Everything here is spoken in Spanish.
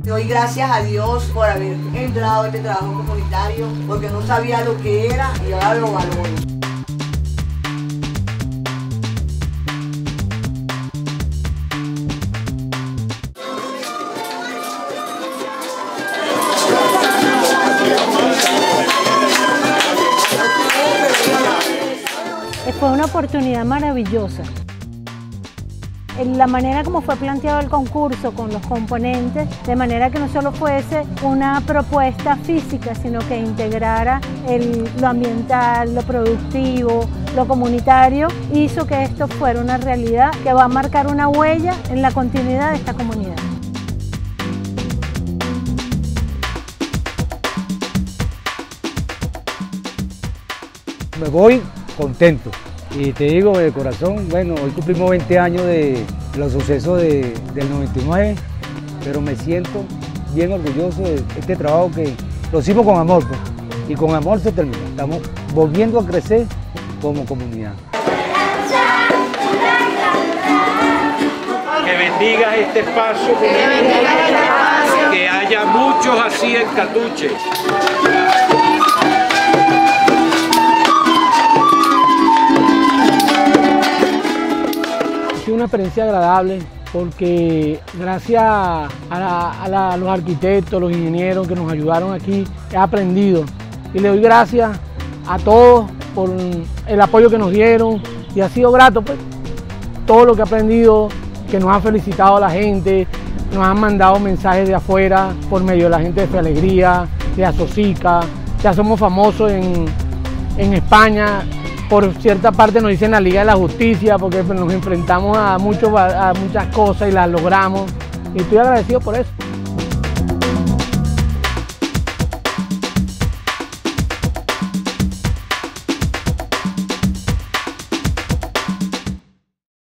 Doy gracias a Dios por haber entrado a este trabajo comunitario, porque no sabía lo que era y ahora lo valoro. Fue una oportunidad maravillosa. La manera como fue planteado el concurso con los componentes, de manera que no solo fuese una propuesta física, sino que integrara lo ambiental, lo productivo, lo comunitario, hizo que esto fuera una realidad que va a marcar una huella en la continuidad de esta comunidad. Me voy contento. Y te digo de corazón, bueno, hoy cumplimos 20 años de los sucesos del 99, pero me siento bien orgulloso de este trabajo que lo hicimos con amor, pues, y con amor se termina. Estamos volviendo a crecer como comunidad. Que bendiga este espacio, que haya muchos así en Catuche. Una experiencia agradable porque gracias a los arquitectos, los ingenieros que nos ayudaron aquí, he aprendido y le doy gracias a todos por el apoyo que nos dieron y ha sido grato pues, todo lo que he aprendido, que nos ha felicitado la gente, nos han mandado mensajes de afuera por medio de la gente de Fe Alegría, de Asocica, ya somos famosos en España. Por cierta parte nos dicen la Liga de la Justicia porque nos enfrentamos a muchas cosas y las logramos y estoy agradecido por eso.